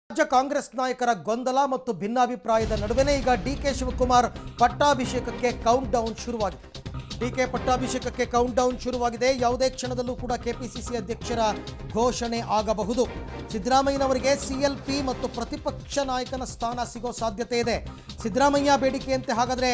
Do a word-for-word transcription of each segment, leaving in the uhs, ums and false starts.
ರಾಜ್ಯ ಕಾಂಗ್ರೆಸ್ ನಾಯಕರ ಗೊಂದಲ ಮತ್ತು ಭಿನ್ನಾಭಿಪ್ರಾಯದ ನಡುವೆನೇ ಈಗ ಡಿಕೆ ಶಿವಕುಮಾರ್ ಪಟ್ಟಾಭಿಷೇಕಕ್ಕೆ ಕೌಂಟ್ ಡೌನ್ ಶುರುವಾಗಿದೆ. ಡಿಕೆ ಪಟ್ಟಾಭಿಷೇಕಕ್ಕೆ ಕೌಂಟ್ ಡೌನ್ ಶುರುವಾಗಿದೆ. ಯಾವುದೇ ಕ್ಷಣದಲ್ಲೂ ಕೂಡ ಕೆಪಿಸಿಸಿ ಅಧ್ಯಕ್ಷರ ಘೋಷಣೆ ಆಗಬಹುದು. ಸಿದ್ದರಾಮಯ್ಯನವರಿಗೆ ಸಿಎಲ್ಪಿ ಮತ್ತು ಪ್ರತಿಪಕ್ಷ ನಾಯಕನ ಸ್ಥಾನ ಸಿಗೋ ಸಾಧ್ಯತೆ ಇದೆ. ಸಿದ್ದರಾಮಯ್ಯ ಬೇಡಿಕೆಯಂತೆ ಹಾಗಾದರೆ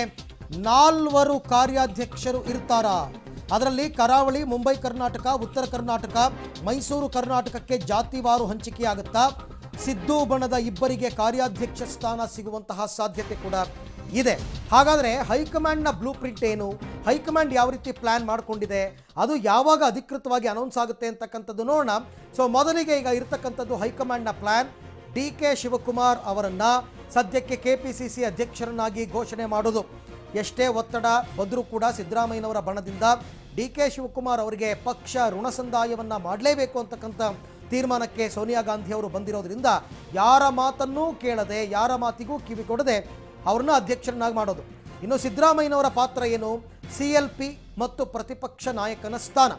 ನಾಲ್ವರು ಕಾರ್ಯಾಧ್ಯಕ್ಷರು ಇರ್ತಾರಾ? ಅದರಲ್ಲಿ ಕರಾವಳಿ, ಮುಂಬೈ ಕರ್ನಾಟಕ, ಉತ್ತರ ಕರ್ನಾಟಕ, ಮೈಸೂರು ಕರ್ನಾಟಕಕ್ಕೆ ಜಾತಿವಾರು ಹಂಚಿಕೆಯಾಗುತ್ತಾ? ಸಿದ್ದು ಬಣದ ಇಬ್ಬರಿಗೆ ಕಾರ್ಯಾಧ್ಯಕ್ಷ ಸ್ಥಾನ ಸಿಗುವಂತಹ ಸಾಧ್ಯತೆ ಕೂಡ ಇದೆ. ಹಾಗಾದರೆ ಹೈಕಮಾಂಡ್ನ ಬ್ಲೂ ಪ್ರಿಂಟ್ ಏನು? ಹೈಕಮಾಂಡ್ ಯಾವ ರೀತಿ ಪ್ಲಾನ್ ಮಾಡಿಕೊಂಡಿದೆ? ಅದು ಯಾವಾಗ ಅಧಿಕೃತವಾಗಿ ಅನೌನ್ಸ್ ಆಗುತ್ತೆ ಅಂತಕ್ಕಂಥದ್ದು ನೋಡೋಣ. ಸೊ ಮೊದಲಿಗೆ ಈಗ ಇರತಕ್ಕಂಥದ್ದು ಹೈಕಮಾಂಡ್ನ ಪ್ಲಾನ್. ಡಿ ಕೆ ಶಿವಕುಮಾರ್ ಅವರನ್ನು ಸದ್ಯಕ್ಕೆ ಕೆ ಪಿ ಸಿ ಸಿ ಅಧ್ಯಕ್ಷರನ್ನಾಗಿ ಘೋಷಣೆ ಮಾಡೋದು. ಎಷ್ಟೇ ಒತ್ತಡ ಬಂದರೂ ಕೂಡ ಸಿದ್ದರಾಮಯ್ಯನವರ ಬಣದಿಂದ ಡಿ ಕೆ ಶಿವಕುಮಾರ್ ಅವರಿಗೆ ಪಕ್ಷ ಋಣ ಸಂದಾಯವನ್ನು ಮಾಡಲೇಬೇಕು ಅಂತಕ್ಕಂಥ ತೀರ್ಮಾನಕ್ಕೆ ಸೋನಿಯಾ ಗಾಂಧಿ ಅವರು ಬಂದಿರೋದ್ರಿಂದ ಯಾರ ಮಾತನ್ನೂ ಕೇಳದೆ, ಯಾರ ಮಾತಿಗೂ ಕಿವಿ ಕೊಡದೆ ಅವ್ರನ್ನ ಅಧ್ಯಕ್ಷರನ್ನಾಗಿ ಮಾಡೋದು. ಇನ್ನು ಸಿದ್ದರಾಮಯ್ಯನವರ ಪಾತ್ರ ಏನು? ಸಿ ಎಲ್ ಪಿ ಮತ್ತು ಪ್ರತಿಪಕ್ಷ ನಾಯಕನ ಸ್ಥಾನ.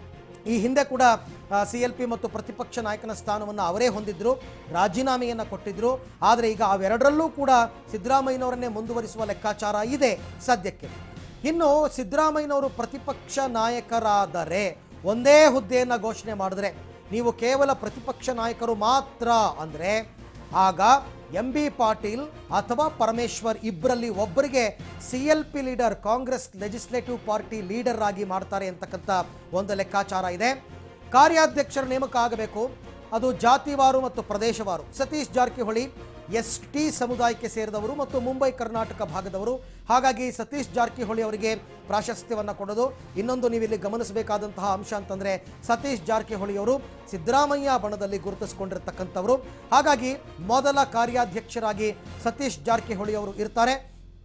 ಈ ಹಿಂದೆ ಕೂಡ ಸಿ ಎಲ್ ಪಿ ಮತ್ತು ಪ್ರತಿಪಕ್ಷ ನಾಯಕನ ಸ್ಥಾನವನ್ನು ಅವರೇ ಹೊಂದಿದ್ರು, ರಾಜೀನಾಮೆಯನ್ನು ಕೊಟ್ಟಿದ್ರು. ಆದರೆ ಈಗ ಅವೆರಡರಲ್ಲೂ ಕೂಡ ಸಿದ್ದರಾಮಯ್ಯನವರನ್ನೇ ಮುಂದುವರಿಸುವ ಲೆಕ್ಕಾಚಾರ ಇದೆ ಸದ್ಯಕ್ಕೆ. ಇನ್ನು ಸಿದ್ದರಾಮಯ್ಯನವರು ಪ್ರತಿಪಕ್ಷ ನಾಯಕರಾದರೆ, ಒಂದೇ ಹುದ್ದೆಯನ್ನು ಘೋಷಣೆ ಮಾಡಿದ್ರೆ, ನೀವು ಕೇವಲ ಪ್ರತಿಪಕ್ಷ ನಾಯಕರು ಮಾತ್ರ ಅಂದರೆ ಆಗ ಎಂ ಬಿ ಪಾಟೀಲ್ ಅಥವಾ ಪರಮೇಶ್ವರ್ ಇಬ್ಬರಲ್ಲಿ ಒಬ್ಬರಿಗೆ C L P leader, Congress legislative party leader ಆಗಿ ಮಾಡ್ತಾರೆ ಅಂತಕ್ಕಂಥ ಒಂದು ಲೆಕ್ಕಾಚಾರ ಇದೆ. ಕಾರ್ಯಾಧ್ಯಕ್ಷರ ನೇಮಕ ಆಗಬೇಕು. ಅದು ಜಾತಿವಾರು ಮತ್ತು ಪ್ರದೇಶವಾರು. ಸತೀಶ್ ಜಾರಕಿಹೊಳಿ ಎಸ್ ಟಿ ಸಮುದಾಯಕ್ಕೆ ಸೇರಿದವರು ಮತ್ತು ಮುಂಬೈ ಕರ್ನಾಟಕ ಭಾಗದವರು. ಹಾಗಾಗಿ ಸತೀಶ್ ಜಾರಕಿಹೊಳಿ ಅವರಿಗೆ ಪ್ರಾಶಸ್ತ್ಯವನ್ನು ಕೊಡೋದು. ಇನ್ನೊಂದು ನೀವಿಲ್ಲಿ ಗಮನಿಸಬೇಕಾದಂತಹ ಅಂಶ ಅಂತಂದರೆ, ಸತೀಶ್ ಜಾರಕಿಹೊಳಿ ಅವರು ಸಿದ್ದರಾಮಯ್ಯ ಬಣದಲ್ಲಿ ಗುರುತಿಸಿಕೊಂಡಿರ್ತಕ್ಕಂಥವರು. ಹಾಗಾಗಿ ಮೊದಲ ಕಾರ್ಯಾಧ್ಯಕ್ಷರಾಗಿ ಸತೀಶ್ ಜಾರಕಿಹೊಳಿ ಅವರು ಇರ್ತಾರೆ.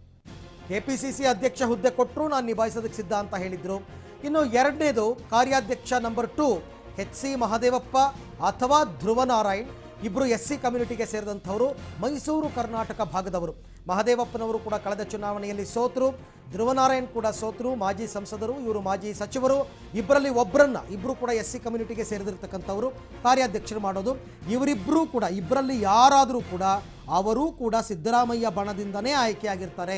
ಕೆ ಪಿ ಸಿ ಸಿ ಅಧ್ಯಕ್ಷ ಹುದ್ದೆ ಕೊಟ್ಟರು ನಾನು ನಿಭಾಯಿಸೋದಕ್ಕೆ ಸಿದ್ಧ ಅಂತ ಹೇಳಿದರು. ಇನ್ನು ಎರಡನೇದು ಕಾರ್ಯಾಧ್ಯಕ್ಷ number two H C Mahadevappa ಅಥವಾ ಧ್ರುವನಾರಾಯಣ್. ಇಬ್ಬರು ಎಸ್ ಸಿ ಕಮ್ಯುನಿಟಿಗೆ ಸೇರಿದಂಥವರು, ಮೈಸೂರು ಕರ್ನಾಟಕ ಭಾಗದವರು. ಮಹದೇವಪ್ಪನವರು ಕೂಡ ಕಳೆದ ಚುನಾವಣೆಯಲ್ಲಿ ಸೋತರು, ಧ್ರುವನಾರಾಯಣ್ ಕೂಡ ಸೋತರು, ಮಾಜಿ ಸಂಸದರು, ಇವರು ಮಾಜಿ ಸಚಿವರು. ಇಬ್ಬರಲ್ಲಿ ಒಬ್ಬರನ್ನ, ಇಬ್ಬರು ಕೂಡ ಎಸ್ ಸಿ ಕಮ್ಯುನಿಟಿಗೆ ಸೇರಿದಿರ್ತಕ್ಕಂಥವರು ಕಾರ್ಯಾಧ್ಯಕ್ಷರು ಮಾಡೋದು. ಇವರಿಬ್ಬರೂ ಕೂಡ, ಇಬ್ಬರಲ್ಲಿ ಯಾರಾದರೂ ಕೂಡ ಅವರೂ ಕೂಡ ಸಿದ್ದರಾಮಯ್ಯ ಬಣದಿಂದನೇ ಆಯ್ಕೆಯಾಗಿರ್ತಾರೆ.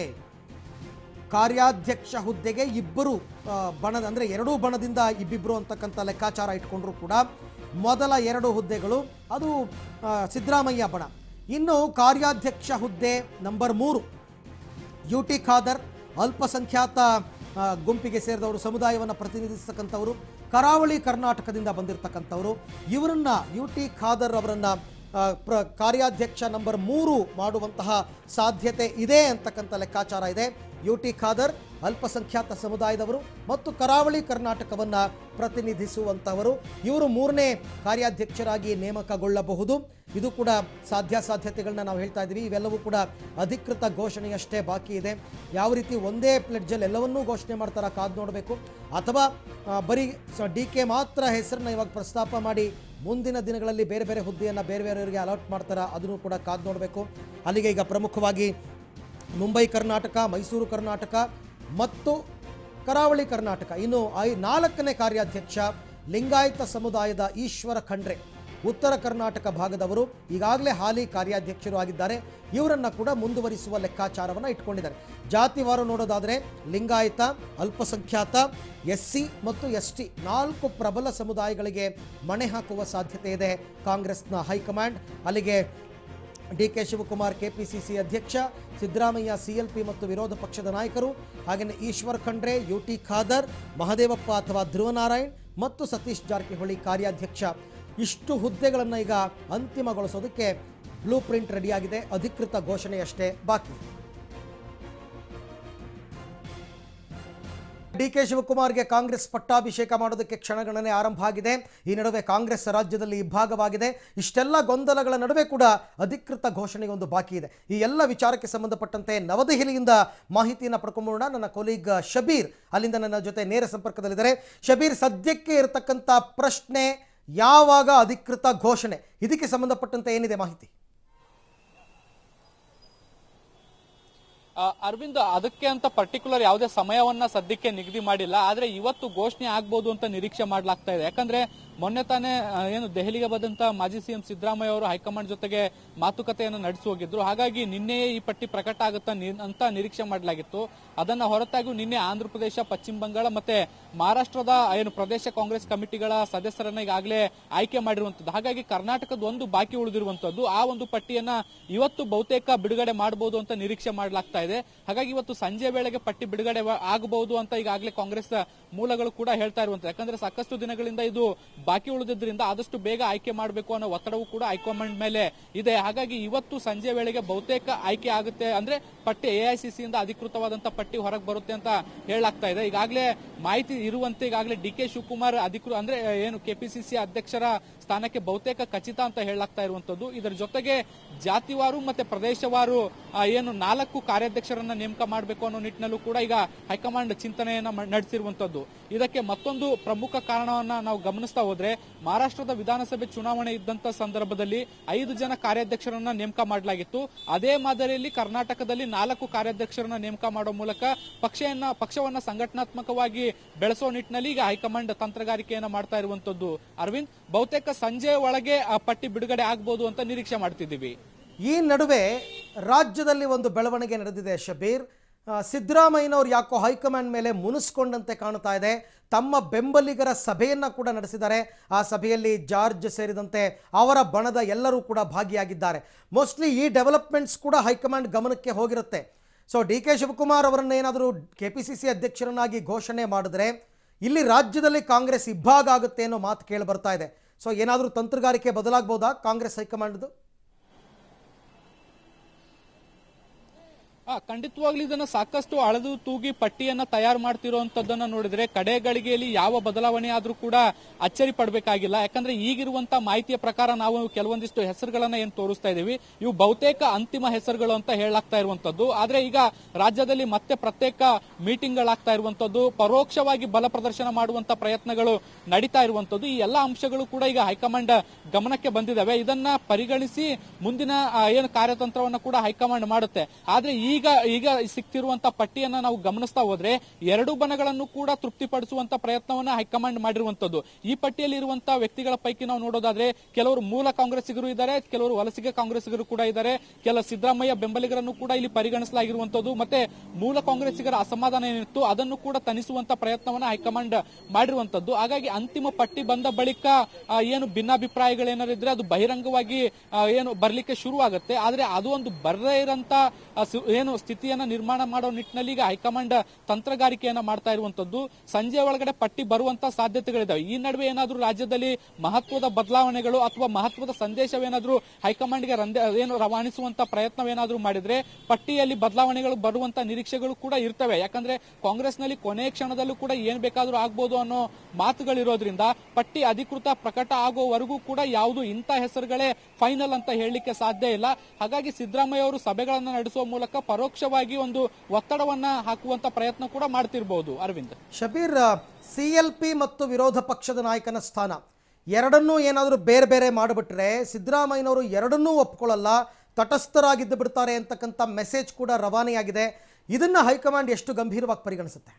ಕಾರ್ಯಾಧ್ಯಕ್ಷ ಹುದ್ದೆಗೆ ಇಬ್ಬರು ಬಣದ ಅಂದರೆ ಎರಡೂ ಬಣದಿಂದ ಇಬ್ಬಿಬ್ಬರು ಅಂತಕ್ಕಂಥ ಲೆಕ್ಕಾಚಾರ ಇಟ್ಕೊಂಡ್ರೂ ಕೂಡ ಮೊದಲ ಎರಡು ಹುದ್ದೆಗಳು ಅದು ಸಿದ್ದರಾಮಯ್ಯ ಬಣ. ಇನ್ನು ಕಾರ್ಯಾಧ್ಯಕ್ಷ ಹುದ್ದೆ ನಂಬರ್ ಮೂರು ಯು ಟಿ ಖಾದರ್, ಅಲ್ಪಸಂಖ್ಯಾತ ಗುಂಪಿಗೆ ಸೇರಿದವರು, ಸಮುದಾಯವನ್ನು ಪ್ರತಿನಿಧಿಸ್ತಕ್ಕಂಥವರು, ಕರಾವಳಿ ಕರ್ನಾಟಕದಿಂದ ಬಂದಿರತಕ್ಕಂಥವರು. ಇವರನ್ನ ಯು ಟಿ ಖಾದರ್ ಅವರನ್ನು ಪ್ರ ಕಾರ್ಯಾಧ್ಯಕ್ಷ ನಂಬರ್ ಮೂರು ಮಾಡುವಂತಹ ಸಾಧ್ಯತೆ ಇದೆ ಅಂತಕ್ಕಂಥ ಲೆಕ್ಕಾಚಾರ ಇದೆ. ಯು ಟಿ ಖಾದರ್ ಅಲ್ಪಸಂಖ್ಯಾತ ಸಮುದಾಯದವರು ಮತ್ತು ಕರಾವಳಿ ಕರ್ನಾಟಕವನ್ನು ಪ್ರತಿನಿಧಿಸುವಂಥವರು. ಇವರು ಮೂರನೇ ಕಾರ್ಯಾಧ್ಯಕ್ಷರಾಗಿ ನೇಮಕಗೊಳ್ಳಬಹುದು. ಇದು ಕೂಡ ಸಾಧ್ಯಾಸಾಧ್ಯತೆಗಳನ್ನ ನಾವು ಹೇಳ್ತಾ ಇದ್ದೀವಿ. ಇವೆಲ್ಲವೂ ಕೂಡ ಅಧಿಕೃತ ಘೋಷಣೆಯಷ್ಟೇ ಬಾಕಿ ಇದೆ. ಯಾವ ರೀತಿ ಒಂದೇ ಪ್ಲೆಡ್ಜಲ್ಲಿ ಎಲ್ಲವನ್ನೂ ಘೋಷಣೆ ಮಾಡ್ತಾರ ಕಾದು ನೋಡಬೇಕು, ಅಥವಾ ಬರೀ ಡಿ ಕೆ ಮಾತ್ರ ಹೆಸರನ್ನ ಇವಾಗ ಪ್ರಸ್ತಾಪ ಮಾಡಿ ಮುಂದಿನ ದಿನಗಳಲ್ಲಿ ಬೇರೆ ಬೇರೆ ಹುದ್ದೆಯನ್ನು ಬೇರೆ ಬೇರೆಯವರಿಗೆ ಅಲಾಟ್ ಮಾಡ್ತಾರಾ, ಅದನ್ನು ಕೂಡ ಕಾದು ನೋಡಬೇಕು. ಅಲ್ಲಿಗೆ ಈಗ ಪ್ರಮುಖವಾಗಿ ಮುಂಬೈ ಕರ್ನಾಟಕ, ಮೈಸೂರು ಕರ್ನಾಟಕ ಮತ್ತು ಕರಾವಳಿ ಕರ್ನಾಟಕ. ಇನ್ನು ಐ ನಾಲ್ಕನೇ ಕಾರ್ಯಾಧ್ಯಕ್ಷ ಲಿಂಗಾಯತ ಸಮುದಾಯದ ಈಶ್ವರ ಖಂಡ್ರೆ, ಉತ್ತರ ಕರ್ನಾಟಕ ಭಾಗದವರು, ಈಗಾಗಲೇ ಹಾಲಿ ಕಾರ್ಯಾಧ್ಯಕ್ಷರು ಆಗಿದ್ದಾರೆ. ಇವರನ್ನು ಕೂಡ ಮುಂದುವರಿಸುವ ಲೆಕ್ಕಾಚಾರವನ್ನು ಇಟ್ಕೊಂಡಿದ್ದಾರೆ. ಜಾತಿವಾರು ನೋಡೋದಾದರೆ ಲಿಂಗಾಯತ, ಅಲ್ಪಸಂಖ್ಯಾತ, ಎಸ್ ಸಿ ಮತ್ತು ಎಸ್ ಟಿ ನಾಲ್ಕು ಪ್ರಬಲ ಸಮುದಾಯಗಳಿಗೆ ಮಣೆ ಹಾಕುವ ಸಾಧ್ಯತೆ ಇದೆ ಕಾಂಗ್ರೆಸ್ನ ಹೈಕಮಾಂಡ್. ಅಲ್ಲಿಗೆ D K Shivakumar K P C C ಅಧ್ಯಕ್ಷ, ಸಿದ್ದರಾಮಯ್ಯ ಸಿ ಎಲ್ ಪಿ ಮತ್ತು ವಿರೋಧ ಪಕ್ಷದ ನಾಯಕರು, ಹಾಗೆಯೇ ಈಶ್ವರ್ ಖಂಡ್ರೆ, ಯು ಟಿ ಖಾದರ್, ಮಹದೇವಪ್ಪ ಅಥವಾ ಧ್ರುವನಾರಾಯಣ್ ಮತ್ತು ಸತೀಶ್ ಜಾರಕಿಹೊಳಿ ಕಾರ್ಯಾಧ್ಯಕ್ಷ. ಇಷ್ಟು ಹುದ್ದೆಗಳನ್ನು ಈಗ ಅಂತಿಮಗೊಳಿಸೋದಕ್ಕೆ ಬ್ಲೂ ಪ್ರಿಂಟ್ ರೆಡಿಯಾಗಿದೆ. ಅಧಿಕೃತ ಘೋಷಣೆಯಷ್ಟೇ ಬಾಕಿ. ಡಿ ಕೆ ಶಿವಕುಮಾರ್ಗೆ ಕಾಂಗ್ರೆಸ್ ಪಟ್ಟಾಭಿಷೇಕ ಮಾಡೋದಕ್ಕೆ ಕ್ಷಣಗಣನೆ ಆರಂಭ ಆಗಿದೆ. ಈ ನಡುವೆ ಕಾಂಗ್ರೆಸ್ ರಾಜ್ಯದಲ್ಲಿ ಇಬ್ಬಾಗವಾಗಿದೆ. ಇಷ್ಟೆಲ್ಲ ಗೊಂದಲಗಳ ನಡುವೆ ಕೂಡ ಅಧಿಕೃತ ಘೋಷಣೆಗೊಂದು ಬಾಕಿ ಇದೆ. ಈ ಎಲ್ಲ ವಿಚಾರಕ್ಕೆ ಸಂಬಂಧಪಟ್ಟಂತೆ ನವದೆಹಲಿಯಿಂದ ಮಾಹಿತಿಯನ್ನು ಪಡ್ಕೊಂಬೋಣ. ನನ್ನ ಕೊಲೀಗ್ ಶಬೀರ್ ಅಲ್ಲಿಂದ ನನ್ನ ಜೊತೆ ನೇರ ಸಂಪರ್ಕದಲ್ಲಿದ್ದಾರೆ. ಶಬೀರ್, ಸದ್ಯಕ್ಕೆ ಇರತಕ್ಕಂಥ ಪ್ರಶ್ನೆ ಯಾವಾಗ ಅಧಿಕೃತ ಘೋಷಣೆ, ಇದಕ್ಕೆ ಸಂಬಂಧಪಟ್ಟಂತೆ ಏನಿದೆ ಮಾಹಿತಿ? ಅರವಿಂದ್, ಅದಕ್ಕೆ ಅಂತ ಪರ್ಟಿಕ್ಯುಲರ್ ಯಾವುದೇ ಸಮಯವನ್ನ ಸದ್ಯಕ್ಕೆ ನಿಗದಿ ಮಾಡಿಲ್ಲ. ಆದ್ರೆ ಇವತ್ತು ಘೋಷಣೆ ಆಗ್ಬಹುದು ಅಂತ ನಿರೀಕ್ಷೆ ಮಾಡಲಾಗ್ತಾ ಇದೆ. ಯಾಕಂದ್ರೆ ಮೊನ್ನೆ ತಾನೇ ಆ, ಏನು ದೆಹಲಿಗೆ ಬಂದಂತ ಮಾಜಿ ಸಿಎಂ ಸಿದ್ದರಾಮಯ್ಯ ಅವರು ಹೈಕಮಾಂಡ್ ಜೊತೆಗೆ ಮಾತುಕತೆಯನ್ನು ನಡೆಸಿ ಹೋಗಿದ್ರು. ಹಾಗಾಗಿ ನಿನ್ನೆಯೇ ಈ ಪಟ್ಟಿ ಪ್ರಕಟ ಆಗುತ್ತಾ ಅಂತ ನಿರೀಕ್ಷೆ ಮಾಡಲಾಗಿತ್ತು. ಅದನ್ನ ಹೊರತಾಗಿ ನಿನ್ನೆ ಆಂಧ್ರ ಪ್ರದೇಶ, ಪಶ್ಚಿಮ ಬಂಗಾಳ ಮತ್ತೆ ಮಹಾರಾಷ್ಟ್ರದ ಏನು ಪ್ರದೇಶ ಕಾಂಗ್ರೆಸ್ ಕಮಿಟಿಗಳ ಸದಸ್ಯರನ್ನ ಈಗಾಗಲೇ ಆಯ್ಕೆ ಮಾಡಿರುವಂತದ್ದು. ಹಾಗಾಗಿ ಕರ್ನಾಟಕದ ಒಂದು ಬಾಕಿ ಉಳಿದಿರುವಂತದ್ದು. ಆ ಒಂದು ಪಟ್ಟಿಯನ್ನ ಇವತ್ತು ಬಹುತೇಕ ಬಿಡುಗಡೆ ಮಾಡಬಹುದು ಅಂತ ನಿರೀಕ್ಷೆ ಮಾಡಲಾಗ್ತಾ ಇದೆ. ಹಾಗಾಗಿ ಇವತ್ತು ಸಂಜೆ ವೇಳೆಗೆ ಪಟ್ಟಿ ಬಿಡುಗಡೆ ಆಗಬಹುದು ಅಂತ ಈಗಾಗಲೇ ಕಾಂಗ್ರೆಸ್ ಮೂಲಗಳು ಕೂಡ ಹೇಳ್ತಾ ಇರುವಂತದ್ದು. ಯಾಕಂದ್ರೆ ಸಾಕಷ್ಟು ದಿನಗಳಿಂದ ಇದು ಬಾಕಿ ಉಳಿದಿದ್ರಿಂದ ಆದಷ್ಟು ಬೇಗ ಆಯ್ಕೆ ಮಾಡಬೇಕು ಅನ್ನೋ ಒತ್ತಡವೂ ಕೂಡ ಹೈಕಮಾಂಡ್ ಮೇಲೆ ಇದೆ. ಹಾಗಾಗಿ ಇವತ್ತು ಸಂಜೆ ವೇಳೆಗೆ ಬಹುತೇಕ ಆಯ್ಕೆ ಆಗುತ್ತೆ. ಅಂದ್ರೆ ಪಟ್ಟಿ ಎಐಸಿಸಿ ಇಂದ ಅಧಿಕೃತವಾದಂತಹ ಪಟ್ಟಿ ಹೊರಗೆ ಬರುತ್ತೆ ಅಂತ ಹೇಳಲಾಗ್ತಾ ಇದೆ. ಈಗಾಗಲೇ ಮಾಹಿತಿ ಇರುವಂತೆ ಈಗಾಗಲೇ ಡಿ ಕೆ ಶಿವಕುಮಾರ್ ಅಧಿಕೃತ ಅಂದ್ರೆ ಏನು ಕೆಪಿಸಿಸಿ ಅಧ್ಯಕ್ಷರ ಸ್ಥಾನಕ್ಕೆ ಬಹುತೇಕ ಖಚಿತ ಅಂತ ಹೇಳಲಾಗ್ತಾ ಇರುವಂತದ್ದು. ಇದರ ಜೊತೆಗೆ ಜಾತಿವಾರು ಮತ್ತೆ ಪ್ರದೇಶವಾರು ಏನು ನಾಲ್ಕು ಕಾರ್ಯಾಧ್ಯಕ್ಷರನ್ನ ನೇಮಕ ಮಾಡಬೇಕು ಅನ್ನೋ ನಿಟ್ಟಿನಲ್ಲೂ ಕೂಡ ಈಗ ಹೈಕಮಾಂಡ್ ಚಿಂತನೆಯನ್ನ ನಡೆಸಿರುವಂತದ್ದು. ಇದಕ್ಕೆ ಮತ್ತೊಂದು ಪ್ರಮುಖ ಕಾರಣವನ್ನ ನಾವು ಗಮನಿಸ್ತಾ ಹೋದ್ರೆ, ಮಹಾರಾಷ್ಟ್ರದ ವಿಧಾನಸಭೆ ಚುನಾವಣೆ ಇದ್ದಂತ ಸಂದರ್ಭದಲ್ಲಿ ಐದು ಜನ ಕಾರ್ಯಾಧ್ಯಕ್ಷರನ್ನ ನೇಮಕ ಮಾಡಲಾಗಿತ್ತು. ಅದೇ ಮಾದರಿಯಲ್ಲಿ ಕರ್ನಾಟಕದಲ್ಲಿ ನಾಲ್ಕು ಕಾರ್ಯಾಧ್ಯಕ್ಷರನ್ನ ನೇಮಕ ಮಾಡೋ ಮೂಲಕ ಪಕ್ಷವನ್ನ ಪಕ್ಷವನ್ನ ಸಂಘಟನಾತ್ಮಕವಾಗಿ ಬೆಳೆಸೋ ನಿಟ್ಟಿನಲ್ಲಿ ಈಗ ಹೈಕಮಾಂಡ್ ತಂತ್ರಗಾರಿಕೆಯನ್ನ ಮಾಡ್ತಾ ಇರುವಂತದ್ದು. ಅರವಿಂದ್, ಬಹುತೇಕ ಸಂಜೆ ಒಳಗೆ ಆ ಪಟ್ಟಿ ಬಿಡುಗಡೆ ಆಗಬಹುದು ಅಂತ ನಿರೀಕ್ಷೆ ಮಾಡ್ತಿದ್ದೀವಿ. ಈ ನಡುವೆ ರಾಜ್ಯದಲ್ಲಿ ಒಂದು ಬೆಳವಣಿಗೆ ನಡೆದಿದೆ ಶಬೀರ್. ಸಿದ್ದರಾಮಯ್ಯನವರು ಯಾಕೋ ಹೈಕಮಾಂಡ್ ಮೇಲೆ ಮುನಿಸ್ಕೊಂಡಂತೆ ಕಾಣ್ತಾ ಇದೆ. ತಮ್ಮ ಬೆಂಬಲಿಗರ ಸಭೆಯನ್ನ ಕೂಡ ನಡೆಸಿದ್ದಾರೆ. ಆ ಸಭೆಯಲ್ಲಿ ಜಾರ್ಜ್ ಸೇರಿದಂತೆ ಅವರ ಬಣದ ಎಲ್ಲರೂ ಕೂಡ ಭಾಗಿಯಾಗಿದ್ದಾರೆ. ಮೋಸ್ಟ್ಲಿ ಈ ಡೆವಲಪ್ಮೆಂಟ್ಸ್ ಕೂಡ ಹೈಕಮಾಂಡ್ ಗಮನಕ್ಕೆ ಹೋಗಿರುತ್ತೆ. ಸೊ ಡಿ ಕೆ ಶಿವಕುಮಾರ್ ಅವರನ್ನ ಏನಾದರೂ ಕೆ ಪಿ ಸಿ ಸಿ ಅಧ್ಯಕ್ಷರನ್ನಾಗಿ ಘೋಷಣೆ ಮಾಡಿದ್ರೆ ಇಲ್ಲಿ ರಾಜ್ಯದಲ್ಲಿ ಕಾಂಗ್ರೆಸ್ ಇಬ್ಬಾಗ ಆಗುತ್ತೆ ಅನ್ನೋ ಮಾತು ಕೇಳಿ ಬರ್ತಾ ಇದೆ. ಸೊ ಏನಾದರೂ ತಂತ್ರಗಾರಿಕೆ ಬದಲಾಗಬಹುದಾ ಕಾಂಗ್ರೆಸ್ ಹೈಕಮಾಂಡ್ದು? ಆ ಖಂಡಿತವಾಗ್ಲೂ ಇದನ್ನ ಸಾಕಷ್ಟು ಅಳೆದು ತೂಗಿ ಪಟ್ಟಿಯನ್ನ ತಯಾರು ಮಾಡ್ತಿರುವಂತದ್ದನ್ನ ನೋಡಿದ್ರೆ ಕಡೆ ಗಳಿಗೆಯಲ್ಲಿ ಯಾವ ಬದಲಾವಣೆ ಆದ್ರೂ ಕೂಡ ಅಚ್ಚರಿ ಪಡಬೇಕಾಗಿಲ್ಲ. ಯಾಕಂದ್ರೆ ಈಗಿರುವಂತ ಮಾಹಿತಿಯ ಪ್ರಕಾರ ನಾವು ಕೆಲವೊಂದಿಷ್ಟು ಹೆಸರುಗಳನ್ನ ಏನ್ ತೋರಿಸ್ತಾ ಇದೀವಿ, ಇವು ಬಹುತೇಕ ಅಂತಿಮ ಹೆಸರುಗಳು ಅಂತ ಹೇಳಲಾಗ್ತಾ ಇರುವಂತದ್ದು. ಆದ್ರೆ ಈಗ ರಾಜ್ಯದಲ್ಲಿ ಮತ್ತೆ ಪ್ರತ್ಯೇಕ ಮೀಟಿಂಗ್ ಗಳಾಗ್ತಾ ಇರುವಂತದ್ದು, ಪರೋಕ್ಷವಾಗಿ ಬಲ ಪ್ರದರ್ಶನ ಮಾಡುವಂತ ಪ್ರಯತ್ನಗಳು ನಡೀತಾ ಇರುವಂತದ್ದು. ಈ ಎಲ್ಲಾ ಅಂಶಗಳು ಕೂಡ ಈಗ ಹೈಕಮಾಂಡ್ ಗಮನಕ್ಕೆ ಬಂದಿದ್ದಾವೆ. ಇದನ್ನ ಪರಿಗಣಿಸಿ ಮುಂದಿನ ಏನು ಕಾರ್ಯತಂತ್ರವನ್ನ ಕೂಡ ಹೈಕಮಾಂಡ್ ಮಾಡುತ್ತೆ. ಆದ್ರೆ ಈ ಈಗ ಈಗ ಸಿಕ್ತಿರುವಂತಹ ಪಟ್ಟಿಯನ್ನ ನಾವು ಗಮನಿಸ್ತಾ ಹೋದ್ರೆ ಎರಡು ಬಣಗಳನ್ನು ಕೂಡ ತೃಪ್ತಿಪಡಿಸುವಂತ ಪ್ರಯತ್ನವನ್ನ ಹೈಕಮಾಂಡ್ ಮಾಡಿರುವಂತದ್ದು. ಈ ಪಟ್ಟಿಯಲ್ಲಿ ಇರುವಂತಹ ವ್ಯಕ್ತಿಗಳ ಪೈಕಿ ನಾವು ನೋಡೋದಾದ್ರೆ ಕೆಲವರು ಮೂಲ ಕಾಂಗ್ರೆಸ್ಸಿಗರು ಇದ್ದಾರೆ, ಕೆಲವರು ವಲಸಿಗ ಕಾಂಗ್ರೆಸ್ಸಿಗರು ಕೂಡ ಇದ್ದಾರೆ, ಕೆಲ ಸಿದ್ದರಾಮಯ್ಯ ಬೆಂಬಲಿಗರನ್ನು ಕೂಡ ಇಲ್ಲಿ ಪರಿಗಣಿಸಲಾಗಿರುವಂತದ್ದು. ಮತ್ತೆ ಮೂಲ ಕಾಂಗ್ರೆಸ್ಸಿಗರ ಅಸಮಾಧಾನ ಏನಿತ್ತು ಅದನ್ನು ಕೂಡ ತನಿಸುವಂತ ಪ್ರಯತ್ನವನ್ನ ಹೈಕಮಾಂಡ್ ಮಾಡಿರುವಂತದ್ದು. ಹಾಗಾಗಿ ಅಂತಿಮ ಪಟ್ಟಿ ಬಂದ ಬಳಿಕ ಏನು ಭಿನ್ನಾಭಿಪ್ರಾಯಗಳೇನಾದ್ರು ಇದ್ರೆ ಅದು ಬಹಿರಂಗವಾಗಿ ಏನು ಬರ್ಲಿಕ್ಕೆ ಶುರುವಾಗುತ್ತೆ. ಆದ್ರೆ ಅದು ಒಂದು ಬರದೇ ಇರಂತ ಏನು ಸ್ಥಿತಿಯನ್ನ ನಿರ್ಮಾಣ ಮಾಡೋ ನಿಟ್ಟಿನಲ್ಲಿ ಈಗ ಹೈಕಮಾಂಡ್ ತಂತ್ರಗಾರಿಕೆಯನ್ನ ಮಾಡ್ತಾ ಇರುವಂತದ್ದು. ಸಂಜೆ ಒಳಗಡೆ ಪಟ್ಟಿ ಬರುವಂತ ಸಾಧ್ಯತೆಗಳಿದಾವೆ. ಈ ನಡುವೆ ಏನಾದ್ರೂ ರಾಜ್ಯದಲ್ಲಿ ಮಹತ್ವದ ಬದಲಾವಣೆಗಳು ಅಥವಾ ಮಹತ್ವದ ಸಂದೇಶವೇನಾದ್ರೂ ಹೈಕಮಾಂಡ್ಗೆ ಏನು ರವಾನಿಸುವಂತ ಪ್ರಯತ್ನವೇನಾದ್ರೂ ಮಾಡಿದ್ರೆ ಪಟ್ಟಿಯಲ್ಲಿ ಬದಲಾವಣೆಗಳು ಬರುವಂತ ನಿರೀಕ್ಷೆಗಳು ಕೂಡ ಇರ್ತವೆ. ಯಾಕಂದ್ರೆ ಕಾಂಗ್ರೆಸ್ನಲ್ಲಿ ಕೊನೆ ಕ್ಷಣದಲ್ಲೂ ಕೂಡ ಏನ್ ಬೇಕಾದ್ರೂ ಆಗ್ಬೋದು ಅನ್ನೋ ಮಾತುಗಳಿರೋದ್ರಿಂದ ಪಟ್ಟಿ ಅಧಿಕೃತ ಪ್ರಕಟ ಆಗೋವರೆಗೂ ಕೂಡ ಯಾವುದು ಇಂಥ ಹೆಸರುಗಳೇ ಫೈನಲ್ ಅಂತ ಹೇಳಲಿಕ್ಕೆ ಸಾಧ್ಯ ಇಲ್ಲ. ಹಾಗಾಗಿ ಸಿದ್ದರಾಮಯ್ಯ ಅವರು ಸಭೆಗಳನ್ನ ನಡೆಸುವ ಮೂಲಕ ಪರೋಕ್ಷವಾಗಿ ಒಂದು ಒತ್ತಡವನ್ನ ಹಾಕುವಂತ ಪ್ರಯತ್ನ ಕೂಡ ಮಾಡ್ತಿರಬಹುದು. Aravind, Shabeer, C L P ಮತ್ತು ವಿರೋಧ ಪಕ್ಷದ ನಾಯಕನ ಸ್ಥಾನ ಎರಡನ್ನೂ ಏನಾದರೂ ಬೇರೆ ಬೇರೆ ಮಾಡಿಬಿಟ್ರೆ ಸಿದ್ದರಾಮಯ್ಯನವರು ಎರಡನ್ನೂ ಒಪ್ಕೊಳ್ಳಲ್ಲ, ತಟಸ್ಥರಾಗಿದ್ದು ಬಿಡ್ತಾರೆ ಅಂತಕ್ಕಂಥ ಮೆಸೇಜ್ ಕೂಡ ರವಾನೆಯಾಗಿದೆ. ಇದನ್ನ ಹೈಕಮಾಂಡ್ ಎಷ್ಟು ಗಂಭೀರವಾಗಿ ಪರಿಗಣಿಸುತ್ತೆ?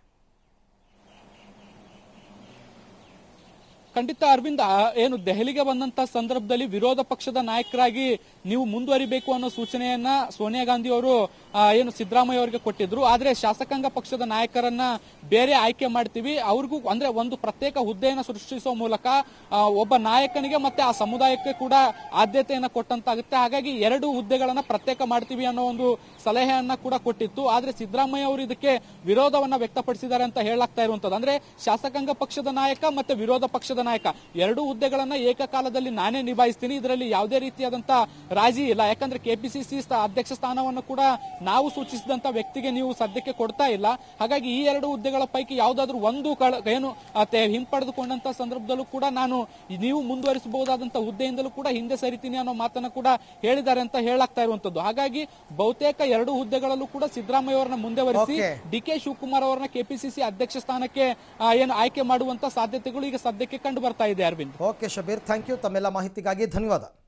ಖಂಡಿತ ಅರವಿಂದ್, ಏನು ದೆಹಲಿಗೆ ಬಂದಂತ ಸಂದರ್ಭದಲ್ಲಿ ವಿರೋಧ ಪಕ್ಷದ ನಾಯಕರಾಗಿ ನೀವು ಮುಂದುವರಿಬೇಕು ಅನ್ನೋ ಸೂಚನೆಯನ್ನ ಸೋನಿಯಾ ಗಾಂಧಿ ಅವರು ಏನು ಸಿದ್ದರಾಮಯ್ಯ ಅವರಿಗೆ ಕೊಟ್ಟಿದ್ರು. ಆದ್ರೆ ಶಾಸಕಾಂಗ ಪಕ್ಷದ ನಾಯಕರನ್ನ ಬೇರೆ ಆಯ್ಕೆ ಮಾಡ್ತೀವಿ, ಅವ್ರಿಗೂ ಅಂದ್ರೆ ಒಂದು ಪ್ರತ್ಯೇಕ ಹುದ್ದೆಯನ್ನು ಸೃಷ್ಟಿಸುವ ಮೂಲಕ ಒಬ್ಬ ನಾಯಕನಿಗೆ ಮತ್ತೆ ಆ ಸಮುದಾಯಕ್ಕೆ ಕೂಡ ಆದ್ಯತೆಯನ್ನ ಕೊಟ್ಟಂತಾಗುತ್ತೆ. ಹಾಗಾಗಿ ಎರಡು ಹುದ್ದೆಗಳನ್ನ ಪ್ರತ್ಯೇಕ ಮಾಡ್ತೀವಿ ಅನ್ನೋ ಒಂದು ಸಲಹೆಯನ್ನ ಕೂಡ ಕೊಟ್ಟಿತ್ತು. ಆದ್ರೆ ಸಿದ್ದರಾಮಯ್ಯ ಅವರು ಇದಕ್ಕೆ ವಿರೋಧವನ್ನ ವ್ಯಕ್ತಪಡಿಸಿದ್ದಾರೆ ಅಂತ ಹೇಳಲಾಗ್ತಾ ಇರುವಂತದ್ದು. ಅಂದ್ರೆ ಶಾಸಕಾಂಗ ಪಕ್ಷದ ನಾಯಕ ಮತ್ತೆ ವಿರೋಧ ಪಕ್ಷದ ನಾಯಕ ಎರಡು ಹುದ್ದೆಗಳನ್ನ ಏಕಕಾಲದಲ್ಲಿ ನಾನೇ ನಿಭಾಯಿಸ್ತೀನಿ, ಇದರಲ್ಲಿ ಯಾವುದೇ ರೀತಿಯಾದಂತಹ ರಾಜಿ ಇಲ್ಲ. ಯಾಕಂದ್ರೆ ಕೆಪಿಸಿಸಿ ಅಧ್ಯಕ್ಷ ಸ್ಥಾನವನ್ನು ಕೂಡ ನಾವು ಸೂಚಿಸಿದಂತ ವ್ಯಕ್ತಿಗೆ ನೀವು ಸದ್ಯಕ್ಕೆ ಕೊಡ್ತಾ ಇಲ್ಲ. ಹಾಗಾಗಿ ಈ ಎರಡು ಹುದ್ದೆಗಳ ಪೈಕಿ ಯಾವುದಾದ್ರೂ ಒಂದು ಏನು ಹಿಂಪಡೆದುಕೊಂಡಂತ ಸಂದರ್ಭದಲ್ಲೂ ಕೂಡ ನಾನು ನೀವು ಮುಂದುವರಿಸಬಹುದಾದಂತಹ ಹುದ್ದೆಯಿಂದಲೂ ಕೂಡ ಹಿಂದೆ ಸರಿತೀನಿ ಅನ್ನೋ ಮಾತನ್ನ ಕೂಡ ಹೇಳಿದ್ದಾರೆ ಅಂತ ಹೇಳಲಾಗ್ತಾ ಇರುವಂತದ್ದು. ಹಾಗಾಗಿ ಬಹುತೇಕ ಎರಡು ಹುದ್ದೆಗಳಲ್ಲೂ ಕೂಡ ಸಿದ್ದರಾಮಯ್ಯ ಅವರನ್ನ ಮುಂದೆವರಿಸಿ ಡಿ ಕೆ ಶಿವಕುಮಾರ್ ಅವರನ್ನ ಕೆಪಿಸಿಸಿ ಅಧ್ಯಕ್ಷ ಸ್ಥಾನಕ್ಕೆ ಏನು ಆಯ್ಕೆ ಮಾಡುವಂತ ಸಾಧ್ಯತೆಗಳು ಈಗ ಸದ್ಯಕ್ಕೆ ಕಂಡು ಬರ್ತಾ ಇದೆ. Aravind, okay Shabeer, thank you. ತಮ್ಮೆಲ್ಲ ಮಾಹಿತಿಗಾಗಿ ಧನ್ಯವಾದ.